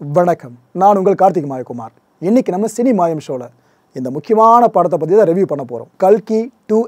வணக்கம். நான் உங்கள் கார்த்திக் மாயகுமார். இன்னைக்கு நம்ம சினி மாயம் ஷோல இந்த முக்கியமான படத்தை பற்றி தான் ரிவ்யூ பண்ண போகிறோம். கல்கி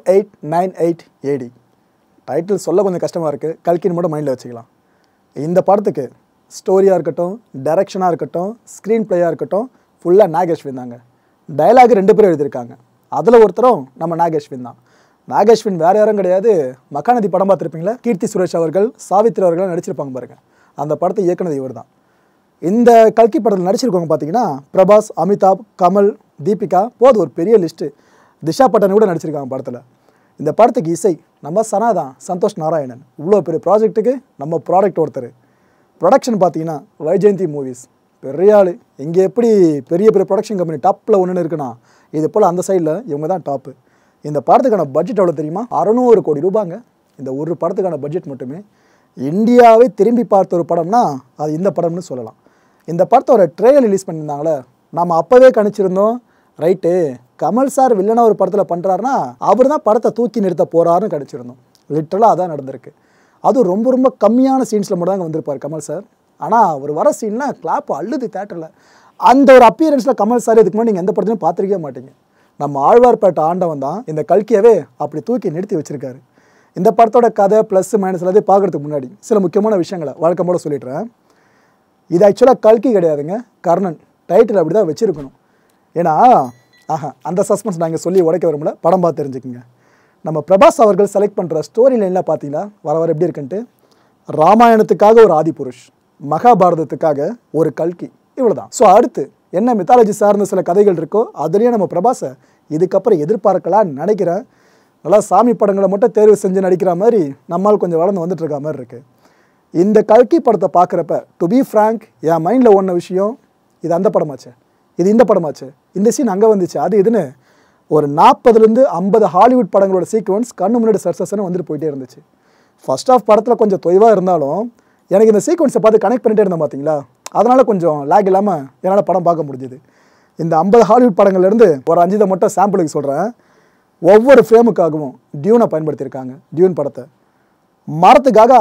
2898 AD. டைட்டில் சொல்ல கொஞ்சம் கஷ்டமாக இருக்குது, கல்கின்னு மட்டும் மைண்டில் வச்சுக்கலாம். இந்த படத்துக்கு ஸ்டோரியாக இருக்கட்டும், டைரக்ஷனாக இருக்கட்டும், ஸ்க்ரீன் பிளேயாக இருக்கட்டும், ஃபுல்லாக நாகேஷ்வின் தாங்க. டைலாக் 2 பேரும் எழுதியிருக்காங்க. அதில் ஒருத்தரும் நம்ம நாகேஷ்வின் தான். நாகேஷ்வின் வேறு யாரும் கிடையாது, மகாநதி படம் பார்த்துருப்பீங்களா, கீர்த்தி சுரேஷ் அவர்கள், சாவித்ரி அவர்கள் நடிச்சிருப்பாங்க பாருங்க. அந்த படத்தை இயக்குனது இவர் தான். இந்த கல்கி படத்தில் நடிச்சிருக்கவங்க பார்த்தீங்கன்னா பிரபாஸ், அமிதாப், கமல், தீபிகா, போது ஒரு பெரிய லிஸ்ட்டு. திஷா பட்டன் கூட நடிச்சிருக்காங்க படத்தில். இந்த படத்துக்கு இசை நம்ம சனாதான், சந்தோஷ் நாராயணன். இவ்வளோ பெரிய ப்ராஜெக்ட்டுக்கு நம்ம ப்ராடக்ட் ஒருத்தர். ப்ரொடக்ஷன் பார்த்தீங்கன்னா வைஜெயந்தி மூவிஸ், பெரிய ஆள். இங்கே எப்படி பெரிய பெரிய ப்ரொடக்ஷன் கம்பெனி டாப்பில் ஒன்றுன்னு இருக்குன்னா, இது போல் அந்த சைடில் இவங்க தான் டாப்பு. இந்த படத்துக்கான பட்ஜெட் எவ்வளோ தெரியுமா? 600 கோடி ரூபாங்க. இந்த ஒரு படத்துக்கான பட்ஜெட் மட்டுமே. இந்தியாவே திரும்பி பார்த்த ஒரு படம்னா அது இந்த படம்னு சொல்லலாம். இந்த படத்தோட ட்ரெய்லர் ரிலீஸ் பண்ணியிருந்தாங்களே, நம்ம அப்போவே கணிச்சிருந்தோம், ரைட்டு கமல் சார் வில்லனாக ஒரு படத்தில் பண்ணுறாருனா அவர் தான் படத்தை தூக்கி நிறுத்த போகிறாருன்னு கணிச்சிருந்தோம். லிட்டரலாக அதான் நடந்திருக்கு. அதுவும் ரொம்ப ரொம்ப கம்மியான சீன்ஸில் மட்டும் தாங்க வந்திருப்பார் கமல் சார். ஆனால் அவர் வர சீனில் கிளாப் அள்ளுது தேட்டரில். அந்த ஒரு அப்பியரன்ஸில் கமல் சார் இதுக்கு முன்னாடி நீங்கள் எந்த படத்துலையும் பார்த்துருக்கவே மாட்டீங்க. நம்ம ஆழ்வார்பேட்டை ஆண்டவன் தான் இந்த கல்கியவே அப்படி தூக்கி நிறுத்தி வச்சுருக்காரு. இந்த படத்தோட கதை ப்ளஸ் மைனஸ் எல்லாத்தையும் பார்க்குறதுக்கு முன்னாடி சில முக்கியமான விஷயங்களை வழக்கமோட சொல்லிடுறேன். இது ஆக்சுவலாக கல்கி கிடையாதுங்க, கர்ணன். டைட்டில் அப்படி தான் வச்சுருக்கணும். ஏன்னா அந்த சஸ்பென்ஸ் நான் இங்கே சொல்லி உடைக்க வரும்ல, படம் பார்த்து தெரிஞ்சுக்குங்க. நம்ம பிரபாஸ் அவர்கள் செலக்ட் பண்ணுற ஸ்டோரி லைன்லாம் பார்த்தீங்கன்னா வர எப்படி இருக்குன்ட்டு, ராமாயணத்துக்காக ஒரு ஆதிபுருஷ், மகாபாரதத்துக்காக ஒரு கல்கி, இவ்வளோ தான். ஸோ அடுத்து என்ன மித்தாலஜி சார்ந்த சில கதைகள் இருக்கோ அதுலேயே நம்ம பிரபாஸை இதுக்கப்புறம் எதிர்பார்க்கலான்னு நினைக்கிறேன். நல்லா சாமி படங்களை மட்டும் தேர்வு செஞ்சு நடிக்கிற மாதிரி நம்மால் கொஞ்சம் வளர்ந்து வந்துட்டு இருக்க மாதிரி இருக்குது. இந்த கல்கி படத்தை பார்க்குறப்ப டு பி ஃப்ராங்க் என் மைண்டில் ஒன்ன விஷயம், இது அந்த படமாச்சு, இது இந்த படமாச்சு, இந்த சீன் அங்கே வந்துச்சு, அது இதுன்னு ஒரு 40லேருந்து 50 ஹாலிவுட் படங்களோட சீக்வன்ஸ் கண்ணு முன்னாடி சர்சஸ்ன்னு வந்துட்டு போயிட்டே இருந்துச்சு. ஃபர்ஸ்ட் ஆஃப் படத்தில் கொஞ்சம் தொய்வாக இருந்தாலும் எனக்கு இந்த சீக்வன்ஸை பார்த்து கனெக்ட் பண்ணிட்டே இருந்தேன் பார்த்தீங்களா, அதனால் கொஞ்சம் லேக் இல்லாமல் என்னால் படம் பார்க்க முடிஞ்சுது. இந்த 50 ஹாலிவுட் படங்கள்லேருந்து ஒரு 5 மட்டும் சாம்பிளுக்கு சொல்கிறேன். ஒவ்வொரு ஃப்ரேமுக்காகவும் டியூனை பயன்படுத்தியிருக்காங்க. டியூன் படத்தை மரத்துக்காக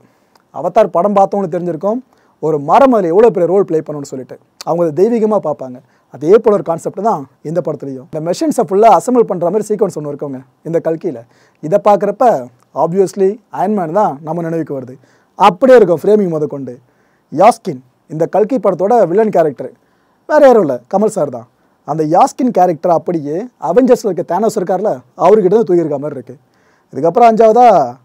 அவதார் படம் பார்த்தோன்னு தெரிஞ்சிருக்கோம். ஒரு மரம் அதில் எவ்வளோ பெரிய ரோல் ப்ளே பண்ணணும்னு சொல்லிட்டு அவங்க அதை தெய்வீகமாக பார்ப்பாங்க. அதே போல் ஒரு கான்செப்ட் தான் இந்த படத்துலையும். இந்த மெஷின்ஸை ஃபுல்லாக அசம்பிள் பண்ணுற மாதிரி சீக்வன்ஸ் ஒன்று இருக்கவங்க இந்த கல்கியில். இதை பார்க்குறப்ப ஆப்வியஸ்லி அயன்மேன் தான் நம்ம நினைவுக்கு வருது. அப்படியே இருக்கும் ஃப்ரேமிங் முத கொண்டு. யாஸ்கின் இந்த கல்கி படத்தோட வில்லன் கேரக்டர் வேறு யாரும் இல்லை, கமல் சார் தான். அந்த யாஸ்கின் கேரக்டர் அப்படியே அவெஞ்சர்ஸில் இருக்க தேனோஸ் இருக்கார்ல, அவர்கிட்ட தான் தூக்கியிருக்க மாதிரி இருக்குது. இதுக்கப்புறம் 5வதா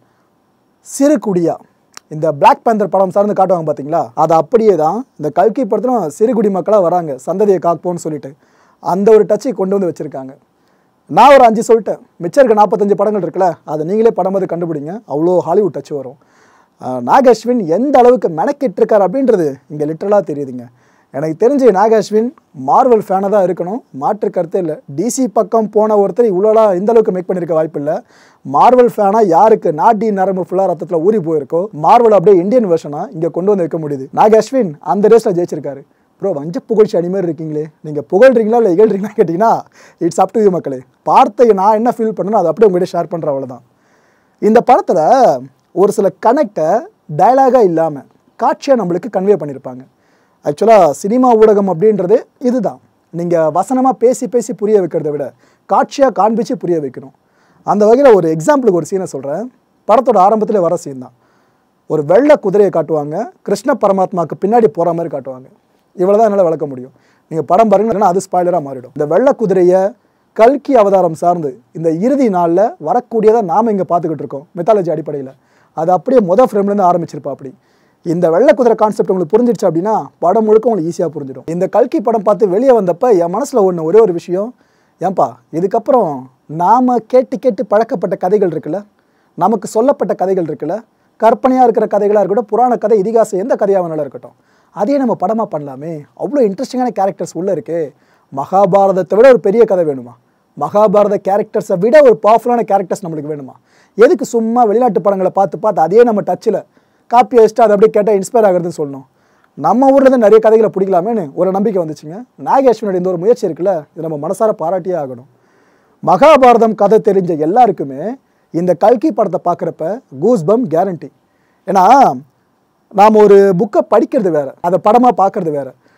சிறு குடியா, இந்த பிளாக் பேந்தர் படம் சார்ந்து காட்டுவாங்க பார்த்தீங்களா, அது அப்படியே தான் இந்த கல்கி படத்திலும் சிறுகுடி மக்களாக வராங்க, சந்ததியை காப்போன்னு சொல்லிட்டு. அந்த ஒரு டச்சை கொண்டு வந்து வச்சுருக்காங்க. நான் ஒரு 5 சொல்லிட்டேன், மிச்சம் இருக்க 45 படங்கள் இருக்குல்ல, அதை நீங்களே படம் பார்த்து கண்டுபிடிங்க. அவ்வளோ ஹாலிவுட் டச் வரும். நாகேஷ்வின் எந்த அளவுக்கு மெனக்கிட்டிருக்கார் அப்படின்றது இங்கே லிட்டரலாக தெரியுதுங்க. எனக்கு தெரிஞ்சு நாகேஷ்வின் மார்வல் ஃபேனாக தான் இருக்கணும், மாற்று கருத்தே இல்லை. டிசி பக்கம் போன ஒருத்தர் இவ்வளோலாம் இந்த அளவுக்கு மேக் பண்ணியிருக்க வாய்ப்பு இல்லை. மார்வல் ஃபேனாக யாருக்கு நாடி நரம்பு ஃபுல்லாக ரத்தத்தில் ஊறி போயிருக்கோ, மார்வல் அப்படியே இந்தியன் வெர்ஷனாக இங்கே கொண்டு வந்து வைக்க முடியுது. நாகேஷ்வின் அந்த ரேஸில் ஜெயிச்சிருக்காரு. ப்ரோ வஞ்ச புகழ்ச்சி அனிமேல் இருக்கீங்களே, நீங்கள் புகழ்றீங்களா இல்லை இகழ்றீங்களா கேட்டிங்கன்னா இட்ஸ் அப் டு யூ மக்களே. பார்த்து நான் என்ன ஃபீல் பண்ணணும் அதை அப்படியே உங்கள்கிட்ட ஷேர் பண்ணுற அவ்வளோதான். இந்த படத்தில் ஒரு சில கனெக்டை டயலாகாக இல்லாமல் காட்சியாக நம்மளுக்கு கன்வே பண்ணியிருப்பாங்க. ஆக்சுவலாக சினிமா ஊடகம் அப்படின்றது இதுதான். நீங்கள் வசனமாக பேசி பேசி புரிய வைக்கிறத விட காட்சியாக காண்பிச்சு புரிய வைக்கணும். அந்த வகையில் ஒரு எக்ஸாம்பிளுக்கு ஒரு சீனை சொல்கிறேன். படத்தோட ஆரம்பத்தில் வர சீன் தான். ஒரு வெள்ளை குதிரையை காட்டுவாங்க, கிருஷ்ண பரமாத்மாவுக்கு பின்னாடி போகிற மாதிரி காட்டுவாங்க. இவ்வளோ தான் என்னால் விளக்க முடியும். நீங்கள் படம் பாருங்கன்னா அது ஸ்பாய்லராக மாறிடும். இந்த வெள்ளை குதிரையை கல்கி அவதாரம் சார்ந்து இந்த இறுதி நாளில் வரக்கூடியதாக நாம் இங்கே பார்த்துக்கிட்டு இருக்கோம் மெத்தாலஜி அடிப்படையில். அது அப்படியே மொதல் ஃப்ரேம்லேருந்து ஆரம்பிச்சிருப்பா. அப்படி இந்த வெள்ளை குதிரை கான்செப்ட் உங்களுக்கு புரிஞ்சிடுச்சு அப்படின்னா படம் முழுக்க உங்களுக்கு ஈஸியாக புரிஞ்சிடும். இந்த கல்கி படம் பார்த்து வெளியே வந்தப்போ என் மனசில் ஒரே ஒரு விஷயம், ஏன்பா இதுக்கப்புறம் நாம் கேட்டு பழக்கப்பட்ட கதைகள் இருக்குல்ல, நமக்கு சொல்லப்பட்ட கதைகள் இருக்குல்ல, கற்பனையாக இருக்கிற கதைகளாக இருக்கட்டும், புராண கதை, இதிகாசம், எந்த கதையாக வேணாலும் இருக்கட்டும், அதே நம்ம படமாக பண்ணலாமே. அவ்வளோ இன்ட்ரெஸ்டிங்கான கேரக்டர்ஸ் உள்ளே இருக்குது. மகாபாரதத்தை விட ஒரு பெரிய கதை வேணுமா? மகாபாரத கேரக்டர்ஸை விட ஒரு பவர்ஃபுல்லான கேரக்டர்ஸ் நம்மளுக்கு வேணுமா? எதுக்கு சும்மா வெளிநாட்டு படங்களை பார்த்து அதே நம்ம டச்சில் காப்பி அடிச்சுட்டு அதை அப்படியே கேட்டால் இன்ஸ்பயர் ஆகிறதுன்னு சொல்லணும். நம்ம ஊர்லேருந்து நிறைய கதைகளை பிடிக்கலாமேன்னு ஒரு நம்பிக்கை வந்துச்சுங்க. நாகேஷ்வனுடைய இந்த ஒரு முயற்சி இருக்குல்ல, இது நம்ம மனசார பாராட்டியே ஆகணும். மகாபாரதம் கதை தெரிஞ்ச எல்லாருக்குமே இந்த கல்கி படத்தை பார்க்குறப்ப கூஸ்பம் கேரண்டி. ஏன்னா நாம் ஒரு புக்கை படிக்கிறது வேறு, அதை படமாக பார்க்குறது வேறு.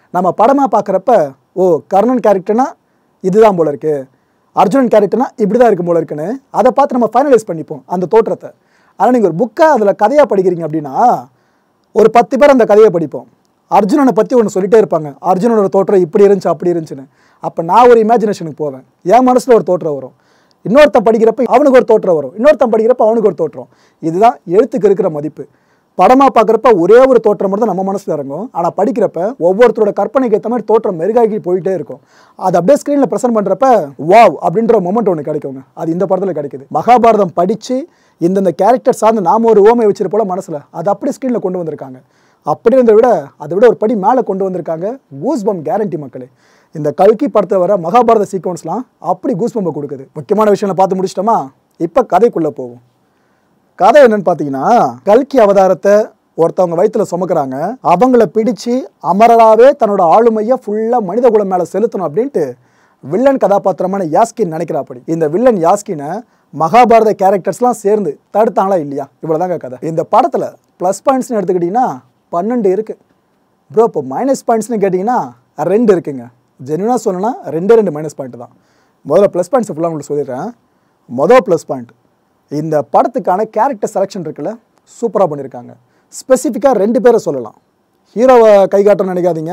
நம்ம படமாக பார்க்குறப்ப ஓ கர்ணன் கேரக்டர்னா இதுதான் போல இருக்குது, அர்ஜுனன் கேரக்டர்னா இப்படி தான் இருக்கும் போல இருக்குன்னு அதை பார்த்து நம்ம ஃபைனலைஸ் பண்ணிப்போம் அந்த தோற்றத்தை. ஆனால் நீங்கள் ஒரு புக்கை அதில் கதையாக படிக்கிறீங்க அப்படின்னா ஒரு 10 பேர் அந்த கதையை படிப்போம். அர்ஜுனனை பற்றி ஒன்று சொல்லிட்டே இருப்பாங்க, அர்ஜுனனோட தோற்றம் இப்படி இருந்துச்சு அப்படி இருந்துச்சுன்னு. அப்போ நான் ஒரு இமேஜினேஷனுக்கு போவேன், என் மனசில் ஒரு தோற்றம் வரும், இன்னொருத்தன் படிக்கிறப்ப அவனுக்கு ஒரு தோற்றம் வரும், இன்னொருத்தன் படிக்கிறப்ப அவனுக்கு ஒரு தோற்றம். இதுதான் எழுத்துக்கு இருக்கிற மதிப்பு. படமாக பார்க்குறப்ப ஒரே ஒரு தோற்றம் மட்டும் தான் நம்ம மனசில் இறங்கும். ஆனால் படிக்கிறப்ப ஒவ்வொருத்தரோட கற்பனைக்கு ஏற்ற மாதிரி தோற்றம் மெருகாகி போயிட்டே இருக்கும். அது அப்படியே ஸ்க்ரீனில் ப்ரெசென்ட் பண்ணுறப்ப வாவ் அப்படின்ற மொமெண்ட் ஒன்று கிடைக்குங்க. அது இந்த படத்தில் கிடைக்குது. மகாபாரதம் படித்து இந்தந்த கேரக்டர் சார்ந்து நாம ஒரு ஓமை வச்சிருப்போல மனசில், அது அப்படியே ஸ்க்ரீனில் கொண்டு வந்திருக்காங்க. அப்படி இருந்த விட அதை விட ஒரு படி மேலே கொண்டு வந்திருக்காங்க. கூஸ்பம் கேரண்டி மக்களே. இந்த கல்கி படத்தை வர மகாபாரத சீக்வன்ஸ்லாம் அப்படி கூஸ்பம்பை கொடுக்குது. முக்கியமான விஷயங்களை பார்த்து முடிச்சிட்டோமா, இப்போ கதைக்குள்ளே போகும். கதை என்னன்னு பார்த்தீங்கன்னா, கல்கி அவதாரத்தை ஒருத்தவங்க வயிற்றுல சுமக்கிறாங்க. அவங்கள பிடிச்சு அமரராகவே தன்னோட ஆளுமையை ஃபுல்லாக மனித குலம் மேலே செலுத்தணும் அப்படின்ட்டு வில்லன் கதாபாத்திரமான யாஸ்கின் நினைக்கிறாப்படி. இந்த வில்லன் யாஸ்கினை மகாபாரத கேரக்டர்ஸ்லாம் சேர்ந்து தடுத்தாங்களா இல்லையா, இவ்வளோதாங்க கதை. இந்த படத்தில் ப்ளஸ் பாயிண்ட்ஸ்னு எடுத்துக்கிட்டிங்கன்னா 12 இருக்குது ப்ரோ. இப்போ மைனஸ் பாயிண்ட்ஸ்னு கேட்டிங்கன்னா 2 இருக்குங்க. ஜென்யூனாக சொல்லணும்னா 2 மைனஸ் பாயிண்ட் தான். முதல்ல ப்ளஸ் பாயிண்ட்ஸ் ஃபுல்லாக உங்களுக்கு சொல்லிடுறேன். மொதல் ப்ளஸ் பாயிண்ட், இந்த படத்துக்கான கேரக்டர் செலெக்ஷன் இருக்குல்ல, சூப்பராக பண்ணியிருக்காங்க. ஸ்பெசிஃபிக்காக 2 பேரை சொல்லலாம். ஹீரோவை கை காட்டணும்னு நினைக்காதீங்க.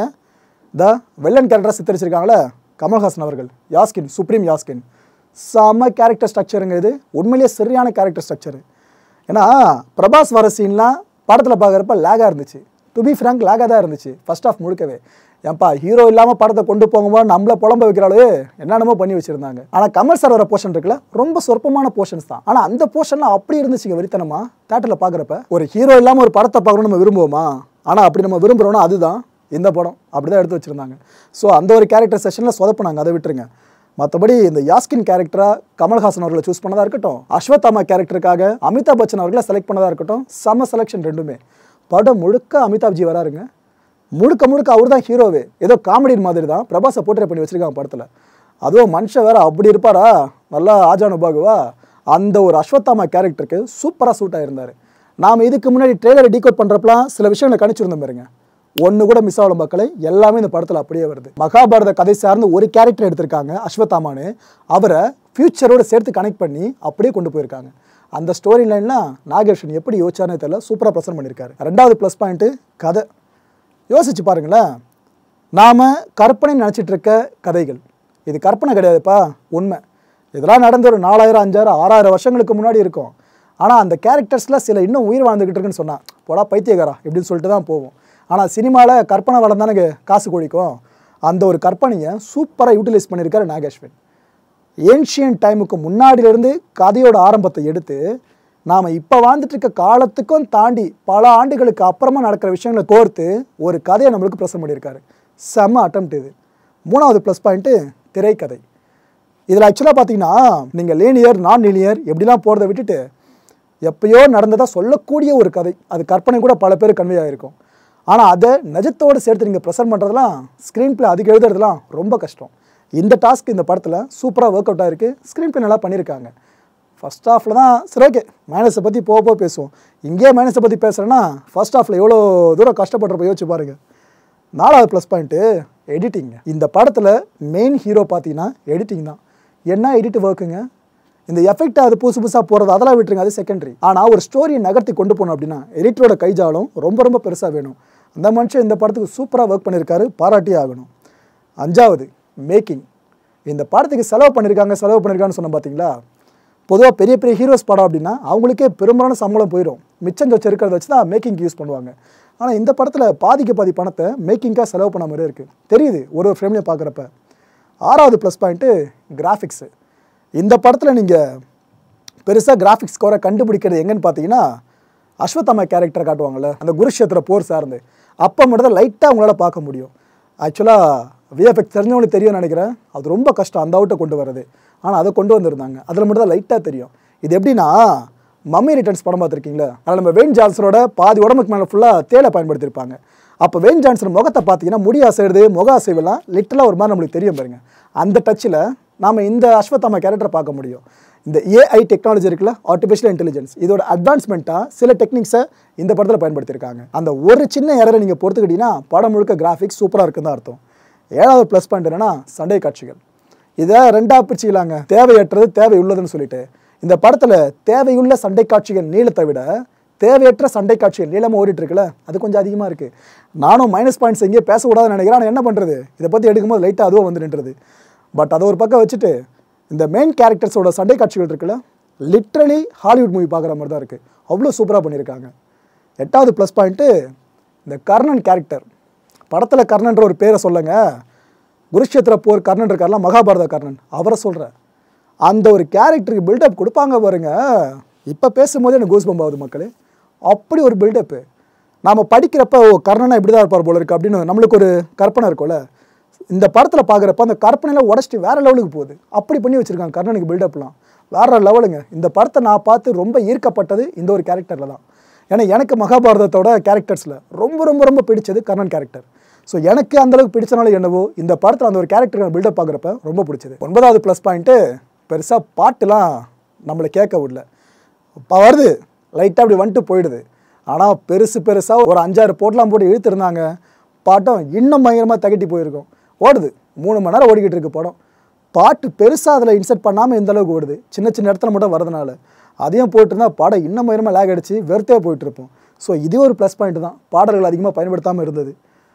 வில்லன் கேரக்டராக சித்தரிச்சிருக்காங்களே கமல்ஹாசன் அவர்கள், யாஸ்கின், சுப்ரீம் யாஸ்கின், செம்ம கேரக்டர் ஸ்ட்ரக்சருங்க. இது உண்மையிலேயே சரியான கேரக்டர் ஸ்ட்ரக்சரு. ஏன்னா பிரபாஸ் வர சீன்லாம் படத்தில் பார்க்குறப்ப லேகாக இருந்துச்சு. டு பி ஃப்ராங்க் லேகாக தான் இருந்துச்சு ஃபர்ஸ்ட் ஆஃப் முழுக்கவே. ஏன்ப்பா ஹீரோ இல்லாமல் படத்தை கொண்டு போகும்போது நம்மளை புலம்ப வைக்கிறாளே என்னென்னமோ பண்ணி வச்சுருந்தாங்க. ஆனால் கமல் சார் வர போர்ஷன் இருக்குல்ல, ரொம்ப சொற்பமான போர்ஷன்ஸ் தான். ஆனால் அந்த போர்ஷன்லாம் அப்படி இருந்துச்சுங்க வெறித்தனமா. தேட்டரில் பார்க்குறப்ப ஒரு ஹீரோ இல்லாமல் ஒரு படத்தை பார்க்கணும்னு நம்ம விரும்புவோமா? ஆனால் அப்படி நம்ம விரும்புகிறோன்னா அதுதான் இந்த படம். அப்படி தான் எடுத்து வச்சுருந்தாங்க. ஸோ அந்த ஒரு கேரக்டர் செஷனில் சொதப்பினாங்க, அதை விட்டுருங்க. மற்றபடி இந்த யாஸ்கின் கேரக்டராக கமல்ஹாசன் அவர்களை சூஸ் பண்ணதாக இருக்கட்டும், அஸ்வத்தாமா கேரக்டருக்காக அமிதாப் பச்சன் அவர்களை செலக்ட் பண்ணதாக இருக்கட்டும், செம்ம செலெக்ஷன் ரெண்டுமே. படம் முழுக்க அமிதாப்ஜி வராருங்க. முழுக்க முழுக்க அவர் தான் ஹீரோவே. ஏதோ காமெடியின் மாதிரி தான் பிரபாஸை போர்ட்ரேட் பண்ணி வச்சுருக்காங்க படத்தில். அதுவும் மனுஷன் வேறு அப்படி இருப்பாரா, நல்லா ஆஜானுபாகுவா. அந்த ஒரு அஸ்வத்தாமா கேரக்டருக்கு சூப்பராக சூட் ஆகிருந்தார். நாம் இதுக்கு முன்னாடி ட்ரெய்லரை டீகோட் பண்ணுறப்பலாம் சில விஷயங்களை கணிச்சிருந்தோம் பாருங்க. ஒன்று கூட மிஸ் ஆகல மக்களே, எல்லாமே இந்த படத்தில் அப்படியே வருது. மகாபாரத கதை சார்ந்து ஒரு கேரக்டர் எடுத்திருக்காங்க அஸ்வத்தாமானு, அவரை ஃபியூச்சரோடு சேர்த்து கனெக்ட் பண்ணி அப்படியே கொண்டு போயிருக்காங்க. அந்த ஸ்டோரி லைன்லாம் நாகேஷன் எப்படி யோசிச்சானே தெரியல, சூப்பராக ப்ரெசென்ட் பண்ணியிருக்காரு. 2வது ப்ளஸ் பாயிண்ட்டு கதை. யோசிச்சு பாருங்களேன், நாம் கற்பனை நினச்சிட்டு இருக்க கதைகள், இது கற்பனை கிடையாதுப்பா, உண்மை. இதெல்லாம் நடந்த ஒரு 4000, 5000, 6000 வருஷங்களுக்கு முன்னாடி இருக்கும். ஆனால் அந்த கேரக்டர்ஸில் சில இன்னும் உயிர் வாழ்ந்துக்கிட்டு இருக்குன்னு சொன்னால் போடா பைத்தியகாரா இப்படின்னு சொல்லிட்டு தான் போவோம். ஆனால் சினிமாவில் கற்பனை வளம் தானே காசு கொழிக்கும். அந்த ஒரு கற்பனையை சூப்பராக யூட்டிலைஸ் பண்ணியிருக்காரு நாகேஷ்வன். ஏன்ஷியன் டைமுக்கு முன்னாடியிலேருந்து கதையோட ஆரம்பத்தை எடுத்து நாம் இப்போ வாழ்ந்துட்டு இருக்க காலத்துக்கும் தாண்டி பல ஆண்டுகளுக்கு அப்புறமா நடக்கிற விஷயங்களை கோர்த்து ஒரு கதையை நம்மளுக்கு ப்ரெசென்ட் பண்ணியிருக்காரு. செம்ம அட்டெம்ப்ட் இது. 3வது ப்ளஸ் பாயிண்ட்டு திரைக்கதை. இதில் ஆக்சுவலாக பார்த்தீங்கன்னா நீங்கள் லீனியர் நான் லீனியர் எப்படிலாம் போகிறத விட்டுட்டு எப்பயோ நடந்ததாக சொல்லக்கூடிய ஒரு கதை, அது கற்பனை கூட பல பேர் கன்வே ஆகிருக்கும். ஆனால் அதை நிஜத்தோடு சேர்த்து நீங்கள் ப்ரெசென்ட் பண்ணுறதுலாம், ஸ்க்ரீன் பிளே அதுக்கு எழுதுறதுலாம் ரொம்ப கஷ்டம். இந்த டாஸ்க் இந்த படத்தில் சூப்பராக ஒர்க் அவுட் ஆகிருக்கு. ஸ்க்ரீன் பிளே நல்லா பண்ணியிருக்காங்க. ஃபஸ்ட் ஹாஃபில் தான் சரி ஓகே மைனஸை பற்றி போக பேசுவோம். இங்கேயே மைனஸை பற்றி பேசுகிறேன்னா ஃபஸ்ட் ஹாஃபில் எவ்வளோ தூரம் கஷ்டப்படுறப்ப யோசிச்சு பாருங்கள். 4வது ப்ளஸ் பாயிண்ட்டு எடிட்டிங்க. இந்த படத்தில் மெயின் ஹீரோ பார்த்தீங்கன்னா எடிட்டிங் தான். என்ன எடிட் ஒர்க்குங்க, இந்த எஃபெக்ட் அது புதுசாக போகிறது அதெல்லாம் விட்டுருங்க, அது செகண்டரி. ஆனால் ஒரு ஸ்டோரியை நகர்த்தி கொண்டு போகணும் அப்படின்னா எடிட்டரோட கைஜாலும் ரொம்ப ரொம்ப பெருசாக வேணும். அந்த மனுஷன் இந்த படத்துக்கு சூப்பராக ஒர்க் பண்ணியிருக்காரு, பாராட்டியே ஆகணும். 5வது மேக்கிங். இந்த படத்துக்கு செலவு பண்ணியிருக்காங்கன்னு சொன்ன பார்த்தீங்களா. பொதுவாக பெரிய பெரிய ஹீரோஸ் படம் அப்படின்னா அவங்களுக்கே பெரும்பாலான சம்பளம் போயிடும், மிச்சம் இருக்கிறத வச்சு தான் மேக்கிங்க்கு யூஸ் பண்ணுவாங்க. ஆனால் இந்த படத்தில் பாதிக்கு பாதி பணத்தை மேக்கிங்காக செலவு பண்ண மாதிரியே இருக்குது, தெரியுது ஒரு ஃப்ரேம்லேயும் பார்க்குறப்ப. 6வது ப்ளஸ் பாயிண்ட்டு கிராஃபிக்ஸு. இந்த படத்தில் நீங்கள் பெருசாக கிராஃபிக்ஸ் ஸ்கோரை கண்டுபிடிக்கிறது எங்கன்னு பார்த்தீங்கன்னா அஸ்வத்தாமா கேரக்டரை காட்டுவாங்கள்ல, அந்த குருஷேத்திர போர் சார்ந்து அப்போ மட்டும் தான் லைட்டாக அவங்களால பார்க்க முடியும். ஆக்சுவலாக விஎஃப்எக்ஸ் தெரிஞ்சவங்களுக்கு தெரியும்னு நினைக்கிறேன், அது ரொம்ப கஷ்டம் அந்த அவுட்டை கொண்டு வரது. ஆனால் அதை கொண்டு வந்திருந்தாங்க, அதில் மட்டும் தான் லைட்டாக தெரியும். இது எப்படின்னா மம்மி ரிட்டர்ன்ஸ் படம் பார்த்துருக்கீங்களா, அதில் நம்ம வெயின் ஜான்சனோட பாதி உடம்புக்கு மேலே ஃபுல்லாக தேலை பயன்படுத்தியிருப்பாங்க. அப்போ வெயின் ஜான்சன் முகத்தை பார்த்தீங்கன்னா முடி அசைடுது, முக அசைவெல்லாம் லிட்டலாக ஒரு மாதிரி நம்மளுக்கு தெரியும் பாருங்க. அந்த டச்சில் நாம் இந்த அஸ்வத்தாமா கேரக்டரை பார்க்க முடியும். இந்த ஏஐ டெக்னாலஜி இருக்குல்ல, ஆர்டிஃபிஷியல் இன்டெலிஜென்ஸ், இதோட அட்வான்ஸ்மெண்ட்டாக சில டெக்னிக்ஸை இந்த படத்தில் பயன்படுத்தியிருக்காங்க. அந்த ஒரு சின்ன எரரை நீங்கள் பொறுத்துக்கிட்டீங்கன்னா படம் முழுக்க கிராஃபிக்ஸ் சூப்பராக இருக்குன்னு தான் அர்த்தம். 7வது ப்ளஸ் பாயிண்ட் என்னன்னா சண்டை காட்சிகள். இதை 2ஆக பிரிச்சுக்கலாங்க, தேவையற்றது தேவையுள்ளதுன்னு சொல்லிட்டு. இந்த படத்தில் தேவையுள்ள சண்டை காட்சிகள் நீளத்தை விட தேவையற்ற சண்டை காட்சிகள் நீளமாக ஓடிட்டு இருக்குல்ல, அது கொஞ்சம் அதிகமாக இருக்குது. நானும் மைனஸ் பாயிண்ட்ஸ் எங்கேயே பேசக்கூடாதுன்னு நினைக்கிறேன். ஆனால் என்ன பண்ணுறது, இதை பற்றி எடுக்கும்போது லைட்டாக அதுவும் வந்து நின்றுது. பட் அதை ஒரு பக்கம் வச்சுட்டு இந்த மெயின் கேரக்டர்ஸோட சண்டை காட்சிகள் இருக்குல்ல, லிட்ரலி ஹாலிவுட் மூவி பார்க்குற மாதிரி தான் இருக்குது. அவ்வளோ சூப்பராக பண்ணியிருக்காங்க. 8வது ப்ளஸ் பாயிண்ட்டு இந்த கர்ணன் கேரக்டர். படத்தில் கர்ணன்ற ஒரு பேரை சொல்லுங்க, குருஷேத்திர போர் கர்ணன் இருக்கார்ல, மகாபாரத கர்ணன், அவரை சொல்கிறேன். அந்த ஒரு கேரக்டருக்கு பில்டப் கொடுப்பாங்க பாருங்க. இப்போ பேசும்போது எனக்கு கூஸ் பம்ப் ஆகுது மக்களே. அப்படி ஒரு பில்டப்பு. நாம் படிக்கிறப்ப கர்ணனா இப்படி தான் இருப்பார் போல இருக்குது அப்படின்னு நம்மளுக்கு ஒரு கற்பனை இருக்கும்ல. இந்த படத்தில் பார்க்குறப்ப அந்த கற்பனையில் உடச்சிட்டு வேறு லெவலுக்கு போகுது. அப்படி பண்ணி வச்சுருக்காங்க கர்ணனுக்கு பில்டப்லாம். வேறு லெவலுங்க. இந்த படத்தை நான் பார்த்து ரொம்ப ஈர்க்கப்பட்டது இந்த ஒரு கேரக்டரில் தான். ஏன்னா எனக்கு மகாபாரதத்தோட கேரக்டர்ஸில் ரொம்ப ரொம்ப ரொம்ப பிடிச்சது கர்ணன் கேரக்டர். ஸோ எனக்கு அந்தளவுக்கு பிடிச்சனால என்னவோ இந்த படத்தில் அந்த ஒரு கேரக்டர் பில்டப் பார்க்குறப்ப ரொம்ப பிடிச்சது. 9வது ப்ளஸ் பாயிண்ட்டு பெருசாக பாட்டுலாம் நம்மளை கேட்க விடல. இப்போ வருது லைட்டாக அப்படி வந்துட்டு போயிடுது. ஆனால் பெருசாக ஒரு 5-6 போட்டெலாம் போட்டு இழுத்துருந்தாங்க. பாட்டம் இன்னும் பயங்கரமாக தகட்டி போயிருக்கும். ஓடுது 3 மணி நேரம் ஓடிக்கிட்டு இருக்கு படம். பாட்டு பெருசாக அதில் இன்சர்ட் பண்ணாமல் இந்த அளவுக்கு ஓடுது. சின்ன சின்ன இடத்துல மட்டும் வரதுனால அதையும் போட்டுருந்தா படம் இன்னும் பயங்கரமாக லேக் அடித்து வெறுத்தே போயிட்டுருப்போம். ஸோ இதே ஒரு ப்ளஸ் பாயிண்ட் தான், பாடல்கள் அதிகமாக பயன்படுத்தாமல் இருந்தது.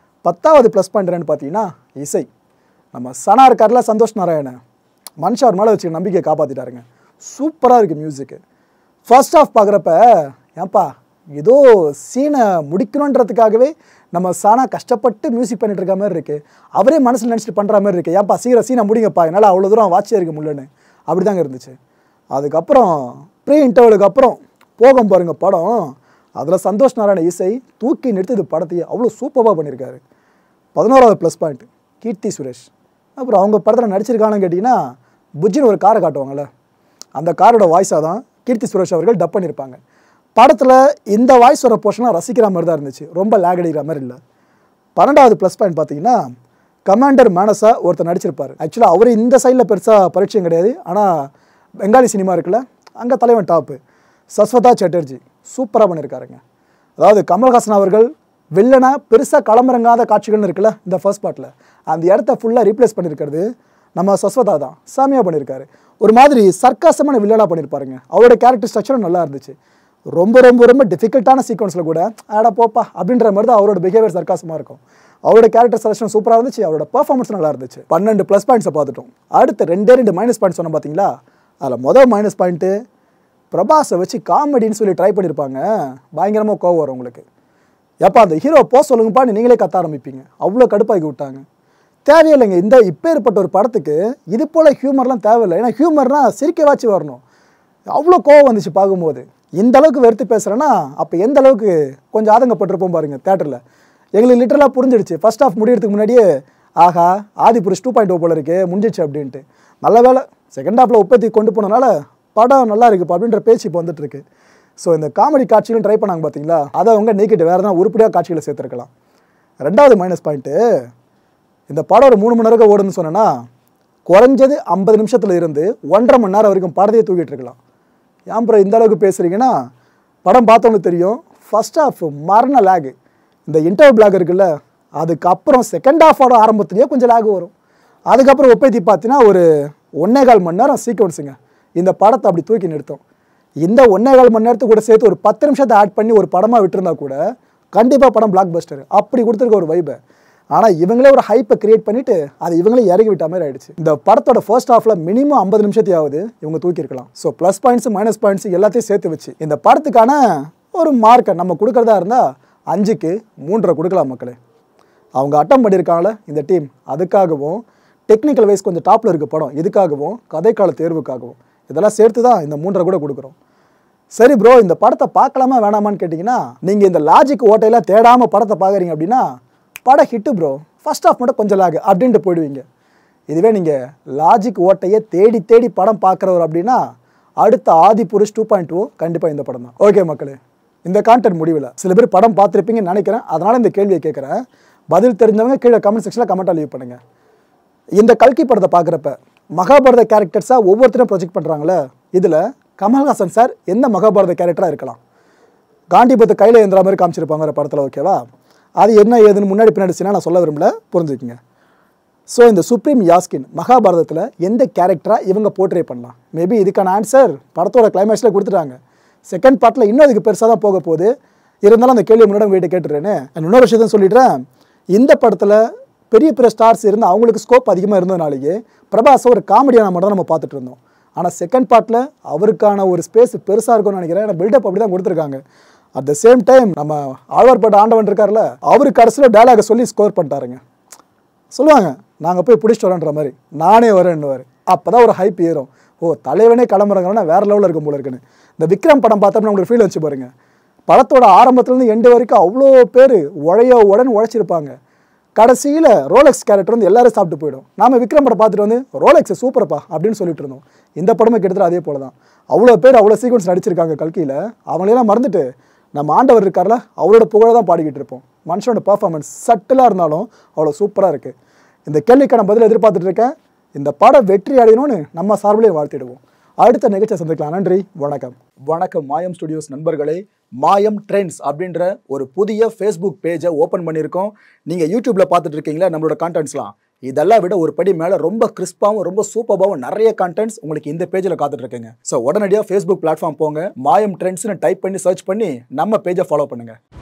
10வது ப்ளஸ் பாயிண்ட் என்னென்னு பார்த்தீங்கன்னா இசை. நம்ம சனா இருக்கார்ல, சந்தோஷ் நாராயணன், மனுஷன் அவர் மேலே வச்சு நம்பிக்கையை காப்பாற்றிட்டாருங்க. சூப்பராக இருக்குது மியூசிக்கு. ஃபர்ஸ்ட் ஆஃப் பார்க்குறப்ப ஏன்பா ஏதோ சீனை முடிக்கணுன்றதுக்காகவே நம்ம சானா கஷ்டப்பட்டு மியூசிக் பண்ணிட்டு இருக்க மாதிரி இருக்குது. அவரே மனசில் நினச்சிட்டு பண்ணுற மாதிரி இருக்குது. ஏன்பா சீனை முடிங்கப்பா, என்னால் அவ்வளோ தூரம் வாட்சியாக இருக்க முடியலன்னு அப்படி தாங்க இருந்துச்சு. அதுக்கப்புறம் ப்ரீ இன்டர்வலுக்கு அப்புறம் போகும் பாருங்க படம், அதில் சந்தோஷ் நாராயண இசை தூக்கி நிறுத்தி படத்தையே அவ்வளோ சூப்பராக பண்ணியிருக்காரு. 11வது ப்ளஸ் பாயிண்ட் கீர்த்தி சுரேஷ். அப்புறம் அவங்க படத்தில் நடிச்சிருக்கானு கேட்டிங்கன்னா புஜ்ஜின்னு ஒரு காரை காட்டுவாங்கள்ல, அந்த காரோட வாய்ஸாக தான் கீர்த்தி சுரேஷ் அவர்கள் டப் பண்ணியிருப்பாங்க. படத்தில் இந்த வாய்ஸ் வர போர்ஷன்லாம் ரசிக்கிற மாதிரி தான் இருந்துச்சு, ரொம்ப லேக் அடிக்கிற மாதிரி இல்லை. 12வது ப்ளஸ் பாயிண்ட் பார்த்தீங்கன்னா கமாண்டர் மேனஸா ஒருத்தர் நடிச்சிருப்பார். ஆக்சுவலாக அவர் இந்த சைடில் பெருசாக பரிச்சயம் கிடையாது, ஆனால் பெங்காலி சினிமா இருக்குல்ல அங்கே தலைவன் டாப்பு சஸ்வதா சட்டர்ஜி சூப்பராக பண்ணியிருக்காருங்க. அதாவது கமல்ஹாசன் அவர்கள் வில்லனை பெருசாக களமிறங்காத காட்சிகள்னு இருக்குல்ல இந்த ஃபர்ஸ்ட் பார்ட்டில், அந்த இடத்த ஃபுல்லாக ரீப்ளேஸ் பண்ணியிருக்கிறது நம்ம சஸ்வதா தான். சாமியாக பண்ணியிருக்காரு. ஒரு மாதிரி சர்க்காசமான வில்லனாக பண்ணியிருப்பாருங்க. அவரோட கேரக்டர் ஸ்ட்ரக்சரும் நல்லா இருந்துச்சு. ரொம்ப ரொம்ப ரொம்ப டிஃபிகல்ட்டான சீக்வன்ஸில் கூட ஆடா போப்பா அப்படின்ற மாதிரி தான் அவரோட பிஹேவியர் சர்க்காசமாக இருக்கும். அவரோட கேரக்டர் செலக்ஷன் சூப்பராக இருந்துச்சு, அவரோட பெர்ஃபார்மன்ஸ் நல்லா இருந்துச்சு. 12 ப்ளஸ் பாயிண்ட்ஸை பார்த்துட்டோம். அடுத்து 2 மைனஸ் பாயிண்ட்ஸ் சொன்னோம் பார்த்தீங்களா. அதில் மொதல் மைனஸ் பாயிண்ட்டு பிரபாஸை வச்சு காமெடின்னு சொல்லி ட்ரை பண்ணியிருப்பாங்க. பயங்கரமாக கோவம் வரும் உங்களுக்கு. எப்போ அந்த ஹீரோ போ சொல்லுங்கப்பான்னு நீங்களே கத்த ஆரம்பிப்பீங்க. அவ்வளோ கடுப்பாக்கி விட்டாங்க. தேவையில்லைங்க. இந்த இப்பேற்பட்ட ஒரு படத்துக்கு இது போல் ஹியூமர்லாம் தேவையில்லை. ஏன்னா ஹியூமர்னால் சிரிக்கவாச்சு வரணும். அவ்வளோ கோவம் வந்துச்சு பார்க்கும்போது. இந்த அளவுக்கு வெறுத்து பேசுகிறேன்னா அப்போ எந்த அளவுக்கு கொஞ்சம் ஆதங்கப்பட்டிருப்போம் பாருங்கள் தேட்டரில். எங்களுக்கு லிட்டரலாக புரிஞ்சிடுச்சு. ஃபர்ஸ்ட் ஆஃப் முடியறதுக்கு முன்னாடியே ஆஹா ஆதிபுருஷ் 2.0 போல இருக்குது முடிஞ்சிச்சு அப்படின்ட்டு. நல்ல வேலை செகண்ட் ஹாஃபில் உற்பத்தி கொண்டு போனனால படம் நல்லா இருக்குப்பா அப்படின்ற பேச்சு இப்போ வந்துட்டுருக்கு. ஸோ இந்த காமெடி காட்சிகளும் ட்ரை பண்ணாங்க பார்த்தீங்களா, அதை அவங்க நீக்கிட்டு வேறு தான் உருப்படியாக காட்சிகளை சேர்த்துருக்கலாம். 2வது மைனஸ் பாயிண்ட்டு இந்த படம் ஒரு 3 மணி நேரம் ஓடுன்னு சொன்னேன்னா குறைஞ்சது 50 நிமிஷத்தில் இருந்து 1.5 மணி நேரம் வரைக்கும் படத்தையே தூக்கிட்டு இருக்கலாம். ஏன் அப்புறம் இந்த அளவுக்கு பேசுகிறீங்கன்னா படம் பார்த்தவங்களுக்கு தெரியும். ஃபர்ஸ்ட் ஹாஃப் மரண லேகு. இந்த இன்டர்வல் லேக் இருக்குல்ல, அதுக்கப்புறம் செகண்ட் ஹாஃபோட ஆரம்பத்துலேயே கொஞ்சம் லேக் வரும். அதுக்கப்புறம் ஒப்பேத்தி பார்த்தீங்கன்னா ஒரு 1.25 மணி நேரம் சீக்வன்ஸுங்க இந்த படத்தை அப்படி தூக்கி நிறுத்தும். இந்த 1.25 மணி நேரத்துக்கு கூட சேர்த்து ஒரு 10 நிமிஷத்தை ஆட் பண்ணி ஒரு படமாக விட்டுருந்தா கூட கண்டிப்பாக படம் பிளாக் பஸ்டர் அப்படி கொடுத்துருக்க ஒரு வைபை. ஆனால் இவங்களே ஒரு ஹைப்பை கிரியேட் பண்ணிவிட்டு அதை இவங்களே இறக்கி விட்ட மாதிரி ஆயிடுச்சு. இந்த படத்தோட ஃபர்ஸ்ட் ஹாஃபில் மினிமம் 50 நிமிஷத்தையாவது இவங்க தூக்கியிருக்கலாம். So plus points minus points எல்லாத்தையும் சேர்த்து வச்சு இந்த படத்துக்கான ஒரு மார்க்கை நம்ம கொடுக்குறதா இருந்தால் 5க்கு 3.5 கொடுக்கலாம் மக்களே. அவங்க அட்டம் பண்ணியிருக்காங்களே இந்த டீம், அதுக்காகவும் டெக்னிக்கல் வைஸ் கொஞ்சம் டாப்பில் இருக்க படம் இதுக்காகவும் கதைக்கால தேர்வுக்காகவும் இதெல்லாம் சேர்த்து தான் இந்த 3.5 கூட கொடுக்குறோம். சரி ப்ரோ, இந்த படத்தை பார்க்கலாமா வேணாமான்னு கேட்டிங்கன்னா நீங்கள் இந்த லாஜிக் ஓட்டையெல்லாம் தேடாமல் படத்தை பார்க்குறீங்க அப்படின்னா படம் ஹிட்டு ப்ரோ, ஃபர்ஸ்ட் ஆஃப் மட்டும் கொஞ்சம் லாக் அப்படின்ட்டு போயிடுவீங்க. இதுவே நீங்கள் லாஜிக் ஓட்டையை தேடி தேடி படம் பார்க்குறவர் அப்படின்னா அடுத்த ஆதிபுருஷ் 2.0 கண்டிப்பாக இந்த படம் தான். ஓகே மக்களே, இந்த கான்டென்ட் முடிவில் சில பேர் படம் பார்த்துருப்பீங்கன்னு நினைக்கிறேன். அதனால் இந்த கேள்வியை கேட்குறேன். பதில் தெரிஞ்சவங்க கீழே கமெண்ட் செக்ஷனில் கமெண்ட்டாக லீவ் பண்ணுங்கள். இந்த கல்கி படத்தை பார்க்குறப்ப மகாபாரத கேரக்டர்ஸாக ஒவ்வொருத்தரும் ப்ரொஜெக்ட் பண்ணுறாங்களே, இதில் கமல்ஹாசன் சார் எந்த மகாபாரத கேரக்டராக இருக்கலாம்? காண்டிபத்தை கையில் ஏந்துற மாதிரி காமிச்சிருப்பாங்க ஒரு படத்தில், ஓகேவா? அது என்ன ஏதுன்னு முன்னாடி பின்னாடி நான் சொல்ல விரும்பல, புரிஞ்சுக்குங்க. ஸோ இந்த சுப்ரீம் யாஸ்கின் மகாபாரதத்தில் எந்த கேரக்டராக இவங்க போர்ட்ரே பண்ணலாம்? மேபி இதுக்கான ஆன்சர் படத்தோட கிளைமேக்ஸில் கொடுத்துட்டாங்க. செகண்ட் பார்ட்டில் இன்னும் இதுக்கு பெருசாக தான் போக போகுது. இருந்தாலும் அந்த கேள்வி முன்னாடி உங்கள்கிட்ட கேட்டுறேன்னு இன்னொரு விஷயத்தையும் சொல்லிடுறேன். இந்த படத்தில் பெரிய பெரிய ஸ்டார்ஸ் இருந்து அவங்களுக்கு ஸ்கோப் அதிகமாக இருந்ததுனாலேயே பிரபாஸை ஒரு காமெடியான மட்டும் தான் நம்ம பார்த்துட்டு இருந்தோம். ஆனால் செகண்ட் பார்ட்டில் அவருக்கான ஒரு ஸ்பேஸ் பெருசாக இருக்கும்னு நினைக்கிறேன். ஏன்னா பில்டப் அப்படி தான் கொடுத்துருக்காங்க. அட் த சேம் டைம் நம்ம ஆழ்வார்பேட்டை ஆண்டவன் இருக்கார்ல, அவரு கடைசியில் டயலாகை சொல்லி ஸ்கோர் பண்ணிட்டாருங்க. சொல்லுவாங்க நாங்கள் போய் பிடிச்சிட்டு வரோன்ற மாதிரி, நானே வரேன்னுவார். அப்போ தான் ஒரு ஹைப் ஏறும். ஓ, தலைவனே கிளம்புறாங்கன்னா வேறு லெவலில் இருக்கும் போல இருக்குன்னு. இந்த விக்ரம் படம் பார்த்தோம்னா உங்களுக்கு ஃபீல் வச்சு பாருங்க. படத்தோட ஆரம்பத்துலேருந்து எண்டு வரைக்கும் அவ்வளோ பேர் உடனே உழைச்சிருப்பாங்க. கடைசியில் ரோலெக்ஸ் கேரக்டர் வந்து எல்லாரும் சாப்பிட்டு போயிடும். நாம் விக்ரம் படம் பார்த்துட்டு வந்து ரோலெக்ஸ் சூப்பர்ப்பா அப்படின்னு சொல்லிட்டு இருந்தோம். இந்த படமே கிட்டத்தட்ட அதே போல தான். அவ்வளோ பேர் அவ்வளோ சீக்வன்ஸ் நடிச்சிருக்காங்க கல்கியில். அவங்களெல்லாம் மறந்துட்டு நம்ம ஆண்டவர் இருக்கார்ல, அவரோட புகழை தான் பாடிக்கிட்டு இருப்போம். மனுஷனோட பர்ஃபார்மன்ஸ் சட்டிலாக இருந்தாலும் அவ்வளோ சூப்பராக இருக்குது. இந்த கேள்விக்கான பதில் எதிர்பார்த்துட்டு இருக்கேன். இந்த படம் வெற்றி அடையணும்னு நம்ம சார்பிலே வாழ்த்திடுவோம். அடுத்த நிகழ்ச்சியை சந்திக்கலாம். நன்றி, வணக்கம். வணக்கம் மாயம் ஸ்டுடியோஸ் நண்பர்களே. மாயம் ட்ரெண்ட்ஸ் அப்படின்ற ஒரு புதிய ஃபேஸ்புக் பேஜை ஓப்பன் பண்ணியிருக்கோம். நீங்கள் யூடியூப்பில் பார்த்துட்டு இருக்கீங்களா நம்மளோட கான்டென்ட்ஸ்லாம்? இதெல்லாம் விட ஒரு படி மேலே ரொம்ப கிறிஸ்பாகவும் ரொம்ப சூப்பராகவும் நிறைய கான்டென்ட்ஸ் உங்களுக்கு இந்த பேஜில் காத்துட்டு இருக்குங்க. ஸோ உடனடியாக ஃபேஸ்புக் பிளாட்ஃபார்ம் போங்க, மாயம் ட்ரெண்ட்ஸ்னு டைப் பண்ணி சர்ச் பண்ணி நம்ம பேஜை ஃபாலோ பண்ணுங்கள்.